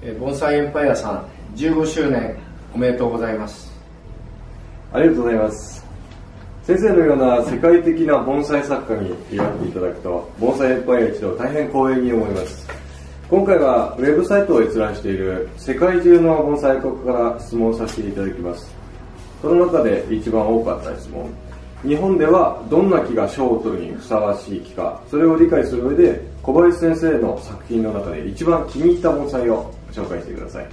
盆栽エンパイアさん15周年おめでとうございます。 ありがとうございます。先生のような世界的な盆栽作家に祝っていただくと、盆栽エンパイア一同大変光栄に思います。今回はウェブサイトを閲覧している世界中の盆栽家から質問させていただきます。その中で一番多かった質問、日本ではどんな木が賞を取るにふさわしい木か、それを理解する上で小林先生の作品の中で一番気に入った盆栽を紹介してください。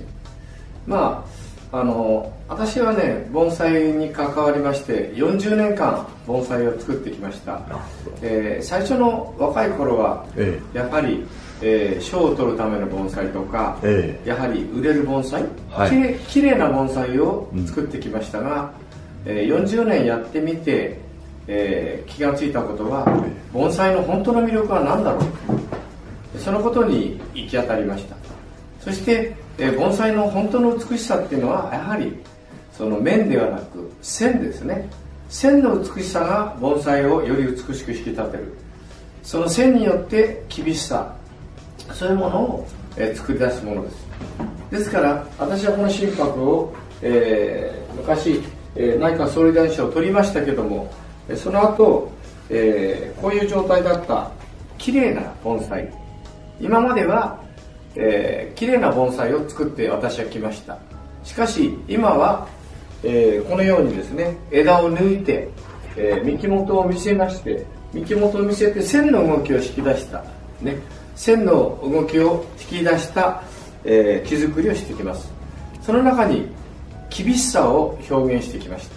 私はね、盆栽に関わりまして40年間盆栽を作ってきました。最初の若い頃は、やはり賞を取るための盆栽とか、やはり売れる盆栽、きれいな盆栽を作ってきましたが、40年やってみて、気がついたことは、盆栽の本当の魅力は何だろう、そのことに行き当たりました。そして盆栽の本当の美しさっていうのは、やはりその面ではなく線ですね。線の美しさが盆栽をより美しく引き立てる。その線によって厳しさ、そういうものを作り出すものです。ですから私はこの心拍を、昔内閣総理大臣賞を取りましたけども、その後、こういう状態だったきれいな盆栽、今まではきれいな盆栽を作って私はきました。しかし今は、このようにですね、枝を抜いて、幹元を見せまして、幹元を見せて線の動きを引き出した、ね、線の動きを引き出した、木作りをしてきます。その中に厳しさを表現してきました、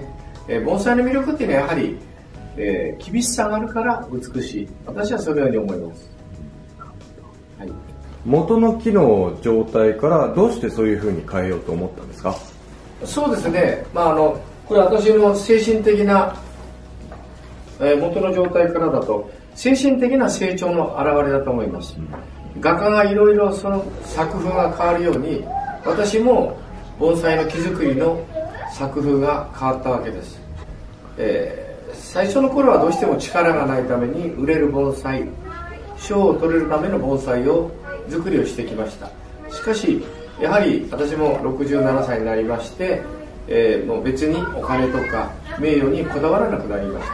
ね。盆栽の魅力っていうのはやはり、厳しさがあるから美しい。私はそのように思います。はい、 元の木の状態からどうしてそういうふうに変えようと思ったんですか？ そうですね、これは私の精神的な、元の状態からだと精神的な成長の表れだと思います。画家がいろいろその作風が変わるように、私も盆栽の木作りの作風が変わったわけです。最初の頃はどうしても力がないために売れる盆栽、賞を取れるための盆栽を作りをしてきました。しかしやはり私も67歳になりまして、もう別にお金とか名誉にこだわらなくなりました。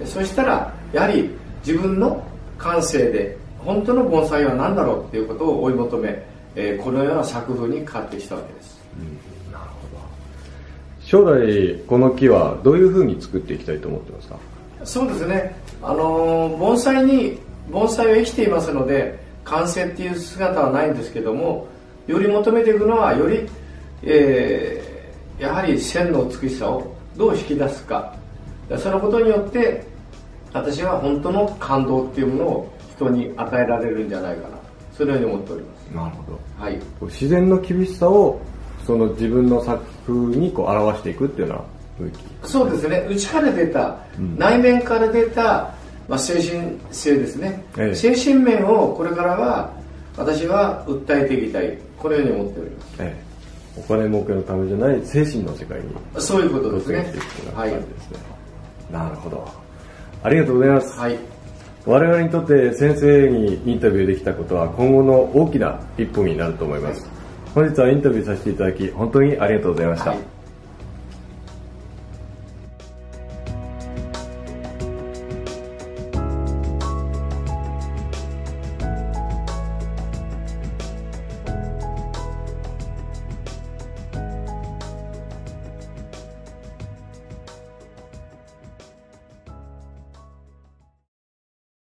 そしたらやはり自分の感性で本当の盆栽は何だろうっていうことを追い求め、このような作風に変わってきたわけです。 なるほど。将来この木はどういうふうに作っていきたいと思ってますか？そうですね、 盆栽は生きていますので完成っていう姿はないんですけども、より求めていくのはより、やはり線の美しさをどう引き出すか、そのことによって私は本当の感動っていうものを人に与えられるんじゃないかな、そのように思っております。 なるほど、 はい、 自然の厳しさをその自分の作風に表していくっていうのはそうですね、内から出た、内面から出た、精神性ですね、精神面をこれからは私は訴えていきたい、このように思っております。 お金儲けのためじゃない精神の世界に、 そういうことですね。 はい、なるほど、ありがとうございます。 はい、 我々にとって先生にインタビューできたことは今後の大きな一歩になると思います。本日はインタビューさせていただき本当にありがとうございました。